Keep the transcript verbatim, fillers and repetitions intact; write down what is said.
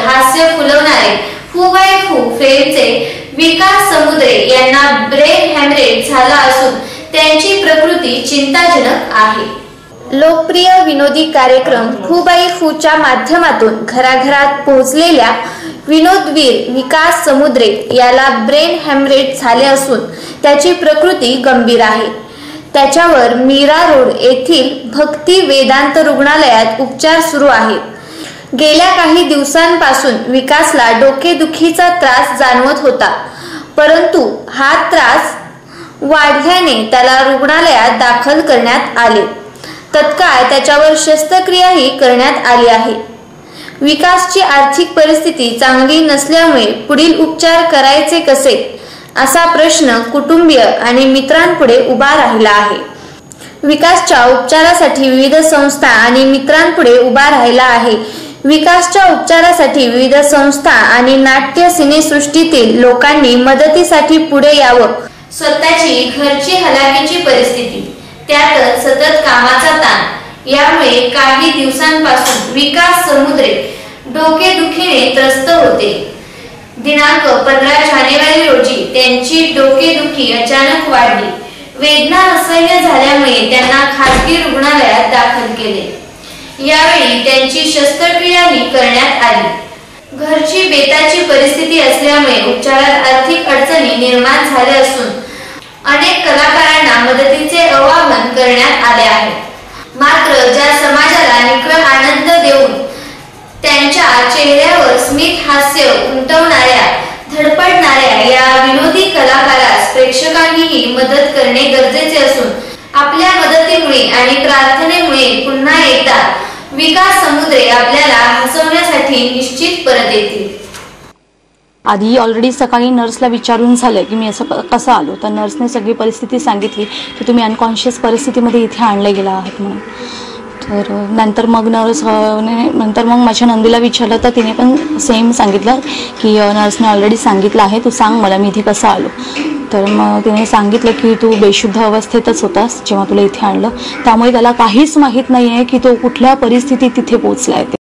हास्य फुलवणारे फू बाय फू फेमचे विकास समुद्रे यांना brain haemorrhage झाला असून त्यांची प्रकृती चिंताजनक आहे। लोकप्रिय विनोदी कार्यक्रम फू बाय फूच्या माध्यमातून घराघरात पोहोचलेल्या विनोदवीर विकास समुद्रे याला ब्रेन हॅमरेज झाले असून त्याची प्रकृती गंभीर आहे। त्याच्यावर मीरा रोड येथील भक्ती वेदांत रुग्णालयात उपचार सुरू आहेत। गेल्या काही दिवसांपासून विकासला डोकेदुखीचा त्रास जाणवत होता, परंतु हा त्रास वाढल्याने त्याला रुग्णालयात दाखल करण्यात आले। तत्काळ त्याच्यावर शस्त्रक्रियाही करण्यात आली आहे। विकासची आर्थिक परिस्थिती चांगली नसल्यामुळे पुढील उपचार करायचे कसे असा प्रश्न कुटुंबीय आणि मित्रांपुढे उभा राहिला आहे। विकासच्या उपचारासाठी विविध संस्था आणि मित्रांपुढे उभा राहिला आहे। विकासच्या उपचारासाठी विविध संस्था आणि नाट्य सिनेसृष्टीतील लोकांनी मदतीसाठी पुढे यावं। स्वतःची घरची हलाखीची परिस्थिती, त्यातच सतत कामाचा ताण यामुळे काही दिवसांपासून विकास समुद्रे डोकेदुखीने त्रस्त होते। दिनांक पंधरा जानेवारी रोजी त्यांची डोकेदुखी अचानक वाढली। वेदना असह्य झाल्यामुळे त्यांना खासगी रुग्णालयात दाखल केले। यावेळी त्यांची शस्त्रक्रियाही करण्यात आली। घरची बेताची परिस्थिती असल्यामुळे उपचारात आर्थिक अडचणी निर्माण झाल्या असून अनेक कलाकारांना मदतीचे आवाहन करण्यात आले आहे। मात्र ज्या समाजाला निखळ आनंद देऊन त्यांच्या चेहऱ्यावर स्मित हास्य उमटवणाऱ्या धडपडणाऱ्या या विनोदी कलाकारास प्रेक्षकांनीही मदत करणे गरजेचे असून आपल्या मदतीमुळे आणि प्रार्थनेमुळे पुन्हा एकदा विकास समुद्रे आपल्याला हसवण्यासाठी निश्चित परत येतील। आधी ऑलरेडी सकाळी नर्सला विचारून झालं की मी असं कसं आलो, तर नर्सने सगळी परिस्थिती सांगितली की तुम्ही अनकॉन्शियस परिस्थितीमध्ये इथे आणले गेला आहात म्हणून। तर नंतर मग नर्स नंतर मग माझ्या नंदीला विचारलं तर तिने पण सेम सांगितलं की नर्सने ऑलरेडी सांगितलं आहे, तू सांग मला मी इथे कसं आलो। तर मग तिने सांगितलं की तू बेशुद्ध अवस्थेतच होतास जेव्हा तुला इथे आणलं, त्यामुळे त्याला काहीच माहीत नाही आहे की तो कुठल्या परिस्थितीत तिथे पोहोचला आहे ते।